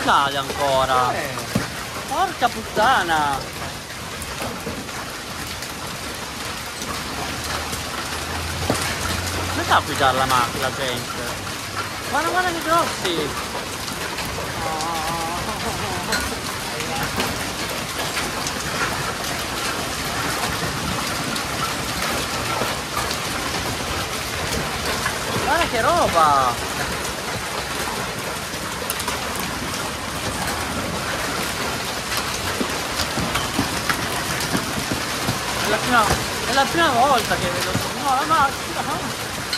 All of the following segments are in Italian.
cade ancora? Porca puttana! Come fa a guidare la macchina, gente? Guarda, guarda che grossi! Guarda che roba! È la prima volta che vedo la macchina.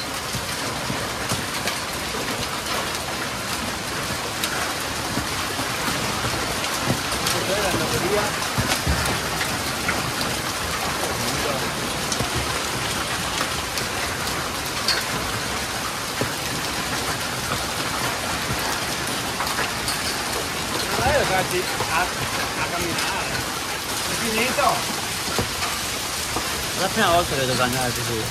Cos'è la via? Ragazzi, a camminare. È finito? È la prima volta che vedo camminare così.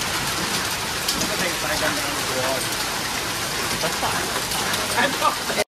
Cosa devi fare camminando fuori? Aspetta.